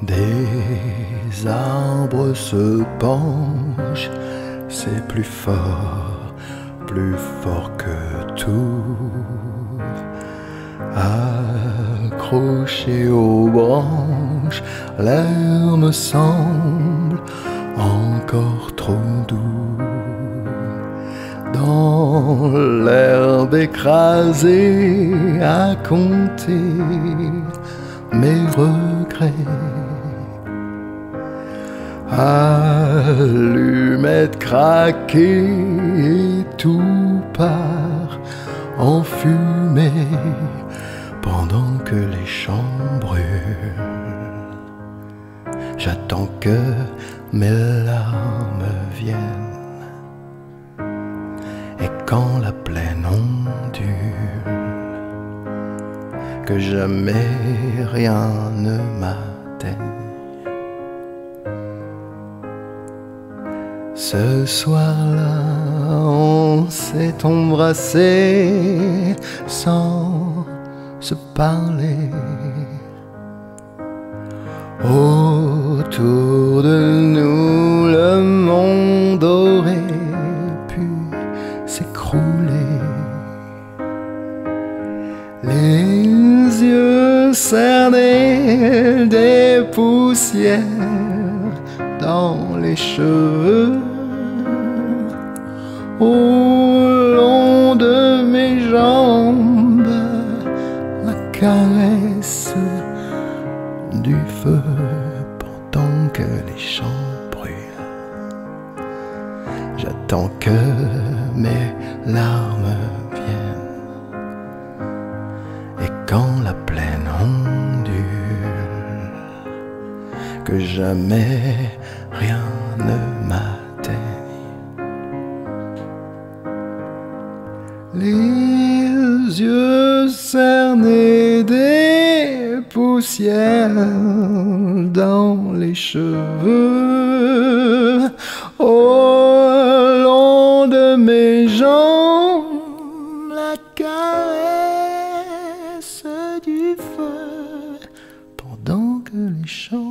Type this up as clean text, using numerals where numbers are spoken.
Des arbres se penchent, c'est plus fort que tout. Accrochée aux branches, l'air me semble encore trop doux. Dans l'herbe écrasée, à compter mes regrets. Allumette, craquée, et tout part en fumée pendant que les champs brûlent. J'attends que mes larmes viennent. Et quand la plaine ondule, que jamais rien ne m'atteigne. Ce soir-là, on s'est embrassés sans se parler. Autour de nous, le monde aurait pu s'écrouler. Les yeux cernés, des poussières dans les cheveux. Au long de mes jambes, la caresse du feu pendant que les champs brûlent. J'attends que mes larmes viennent. Et quand la plaine ondule, que jamais rien ne m'atteigne. Les yeux cernés, des poussières dans les cheveux. Au long de mes jambes, la caresse du feu pendant que les champs